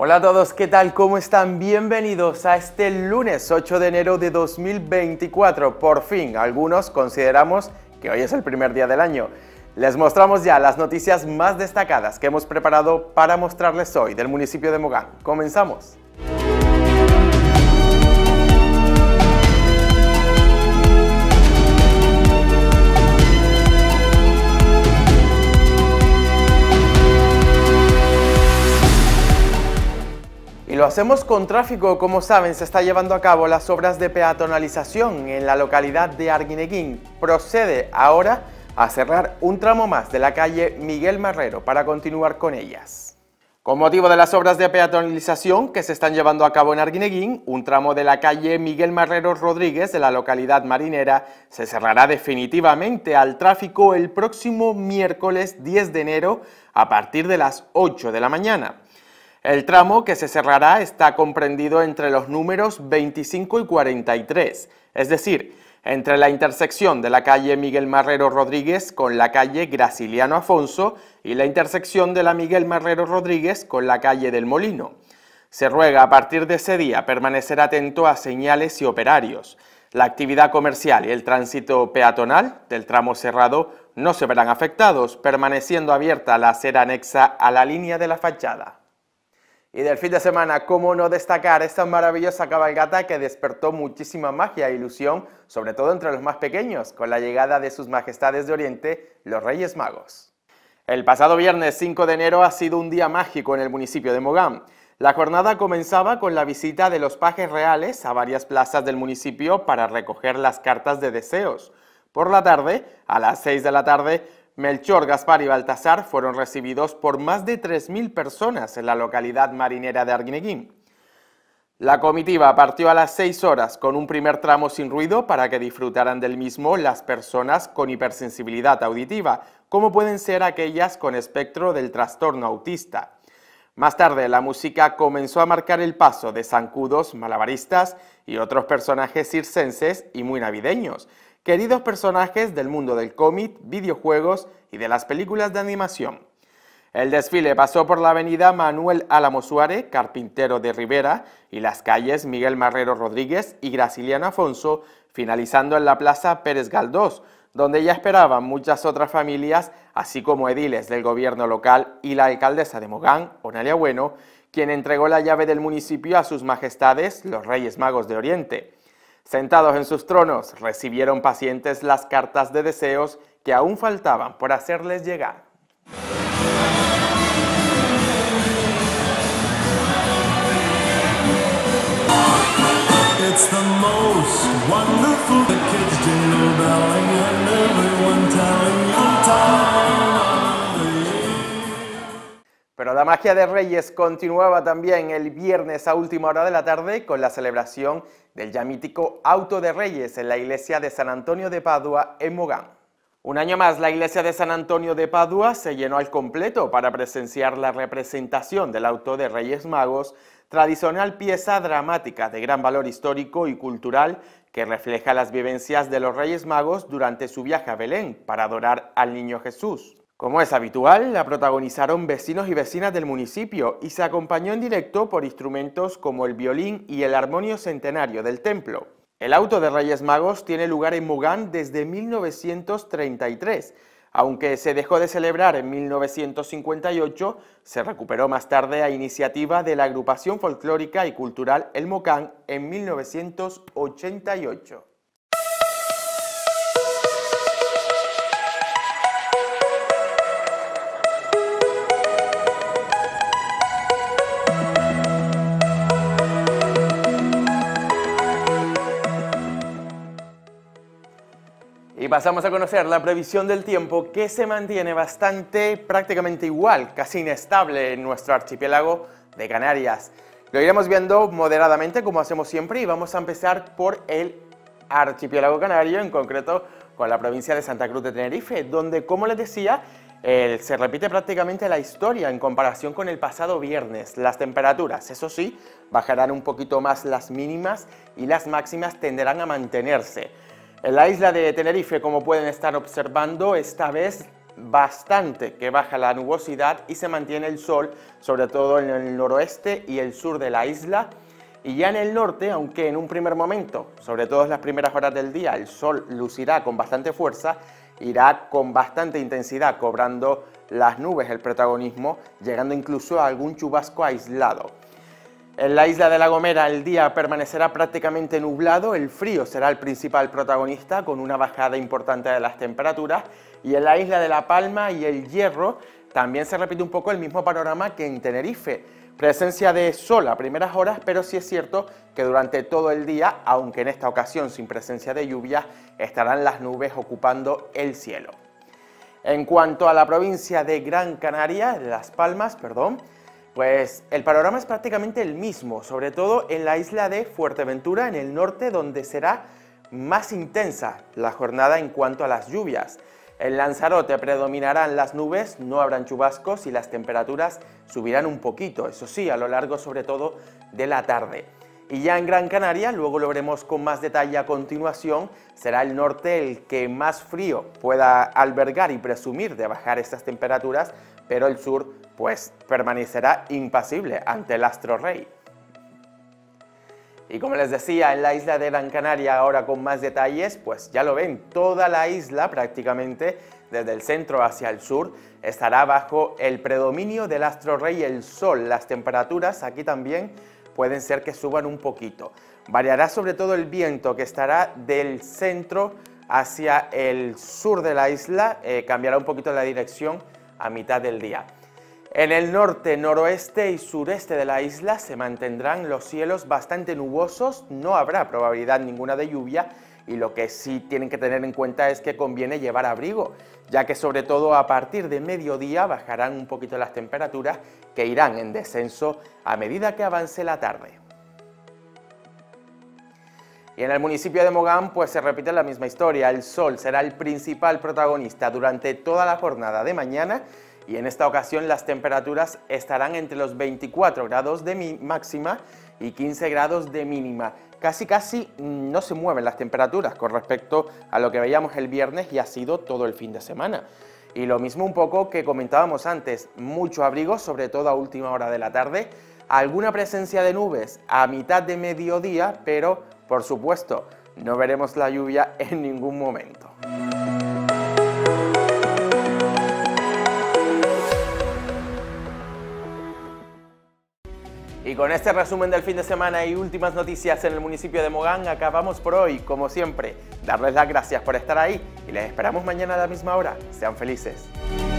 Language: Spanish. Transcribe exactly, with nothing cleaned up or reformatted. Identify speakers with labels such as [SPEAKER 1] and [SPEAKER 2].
[SPEAKER 1] Hola a todos, ¿qué tal? ¿Cómo están? Bienvenidos a este lunes ocho de enero de dos mil veinticuatro. Por fin, algunos consideramos que hoy es el primer día del año. Les mostramos ya las noticias más destacadas que hemos preparado para mostrarles hoy del municipio de Mogán. ¡Comenzamos! Y lo hacemos con tráfico. Como saben, se está llevando a cabo las obras de peatonalización en la localidad de Arguineguín. Procede ahora a cerrar un tramo más de la calle Miguel Marrero para continuar con ellas. Con motivo de las obras de peatonalización que se están llevando a cabo en Arguineguín, un tramo de la calle Miguel Marrero Rodríguez de la localidad marinera se cerrará definitivamente al tráfico el próximo miércoles diez de enero a partir de las ocho de la mañana. El tramo que se cerrará está comprendido entre los números veinticinco y cuarenta y tres, es decir, entre la intersección de la calle Miguel Marrero Rodríguez con la calle Graciliano Afonso y la intersección de la Miguel Marrero Rodríguez con la calle del Molino. Se ruega a partir de ese día permanecer atento a señales y operarios. La actividad comercial y el tránsito peatonal del tramo cerrado no se verán afectados, permaneciendo abierta la acera anexa a la línea de la fachada. Y del fin de semana, cómo no destacar esta maravillosa cabalgata que despertó muchísima magia e ilusión, sobre todo entre los más pequeños, con la llegada de sus majestades de Oriente, los Reyes Magos. El pasado viernes cinco de enero ha sido un día mágico en el municipio de Mogán. La jornada comenzaba con la visita de los pajes reales a varias plazas del municipio para recoger las cartas de deseos. Por la tarde, a las seis de la tarde, Melchor, Gaspar y Baltasar fueron recibidos por más de tres mil personas en la localidad marinera de Arguineguín. La comitiva partió a las seis horas con un primer tramo sin ruido para que disfrutaran del mismo las personas con hipersensibilidad auditiva, como pueden ser aquellas con espectro del trastorno autista. Más tarde, la música comenzó a marcar el paso de zancudos, malabaristas y otros personajes circenses y muy navideños, queridos personajes del mundo del cómic, videojuegos y de las películas de animación. El desfile pasó por la avenida Manuel Álamo Suárez, Carpintero de Rivera, y las calles Miguel Marrero Rodríguez y Graciliano Afonso, finalizando en la plaza Pérez Galdós, donde ya esperaban muchas otras familias, así como ediles del gobierno local y la alcaldesa de Mogán, Onalia Bueno, quien entregó la llave del municipio a sus majestades, los Reyes Magos de Oriente. Sentados en sus tronos, recibieron pacientes las cartas de deseos que aún faltaban por hacerles llegar. It's the most wonderful the kids jingle belling and everyone telling you time of the year. Pero la magia de Reyes continuaba también el viernes a última hora de la tarde con la celebración del ya mítico Auto de Reyes en la iglesia de San Antonio de Padua en Mogán. Un año más, la iglesia de San Antonio de Padua se llenó al completo para presenciar la representación del Auto de Reyes Magos, tradicional pieza dramática de gran valor histórico y cultural que refleja las vivencias de los Reyes Magos durante su viaje a Belén para adorar al Niño Jesús. Como es habitual, la protagonizaron vecinos y vecinas del municipio y se acompañó en directo por instrumentos como el violín y el armonio centenario del templo. El Auto de Reyes Magos tiene lugar en Mogán desde mil novecientos treinta y tres, aunque se dejó de celebrar en mil novecientos cincuenta y ocho, se recuperó más tarde a iniciativa de la agrupación folclórica y cultural El Mocán en mil novecientos ochenta y ocho. Y pasamos a conocer la previsión del tiempo, que se mantiene bastante, prácticamente igual, casi inestable en nuestro archipiélago de Canarias. Lo iremos viendo moderadamente, como hacemos siempre, y vamos a empezar por el archipiélago canario, en concreto con la provincia de Santa Cruz de Tenerife, donde, como les decía, eh, se repite prácticamente la historia en comparación con el pasado viernes. Las temperaturas, eso sí, bajarán un poquito más las mínimas y las máximas tenderán a mantenerse. En la isla de Tenerife, como pueden estar observando, esta vez bastante que baja la nubosidad y se mantiene el sol, sobre todo en el noroeste y el sur de la isla. Y ya en el norte, aunque en un primer momento, sobre todo en las primeras horas del día, el sol lucirá con bastante fuerza, irá con bastante intensidad, cobrando las nubes el protagonismo, llegando incluso a algún chubasco aislado. En la isla de La Gomera el día permanecerá prácticamente nublado, el frío será el principal protagonista con una bajada importante de las temperaturas, y en la isla de La Palma y El Hierro también se repite un poco el mismo panorama que en Tenerife. Presencia de sol a primeras horas, pero sí es cierto que durante todo el día, aunque en esta ocasión sin presencia de lluvia, estarán las nubes ocupando el cielo. En cuanto a la provincia de Gran Canaria, de Las Palmas, perdón, pues el panorama es prácticamente el mismo, sobre todo en la isla de Fuerteventura, en el norte, donde será más intensa la jornada en cuanto a las lluvias. En Lanzarote predominarán las nubes, no habrán chubascos y las temperaturas subirán un poquito, eso sí, a lo largo sobre todo de la tarde. Y ya en Gran Canaria, luego lo veremos con más detalle a continuación, será el norte el que más frío pueda albergar y presumir de bajar estas temperaturas, pero el sur pues permanecerá impasible ante el astro rey. Y como les decía, en la isla de Gran Canaria, ahora con más detalles, pues ya lo ven, toda la isla prácticamente, desde el centro hacia el sur, estará bajo el predominio del astro rey, el sol. Las temperaturas aquí también pueden ser que suban un poquito. Variará sobre todo el viento, que estará del centro hacia el sur de la isla, eh, cambiará un poquito la dirección a mitad del día. En el norte, noroeste y sureste de la isla se mantendrán los cielos bastante nubosos, no habrá probabilidad ninguna de lluvia, y lo que sí tienen que tener en cuenta es que conviene llevar abrigo, ya que sobre todo a partir de mediodía bajarán un poquito las temperaturas, que irán en descenso a medida que avance la tarde. Y en el municipio de Mogán pues se repite la misma historia, el sol será el principal protagonista durante toda la jornada de mañana, y en esta ocasión las temperaturas estarán entre los veinticuatro grados de máxima y quince grados de mínima. Casi casi no se mueven las temperaturas con respecto a lo que veíamos el viernes y ha sido todo el fin de semana. Y lo mismo un poco que comentábamos antes, mucho abrigo, sobre todo a última hora de la tarde, alguna presencia de nubes a mitad de mediodía, pero por supuesto no veremos la lluvia en ningún momento. Y con este resumen del fin de semana y últimas noticias en el municipio de Mogán, acabamos por hoy. Como siempre, darles las gracias por estar ahí y les esperamos mañana a la misma hora. Sean felices.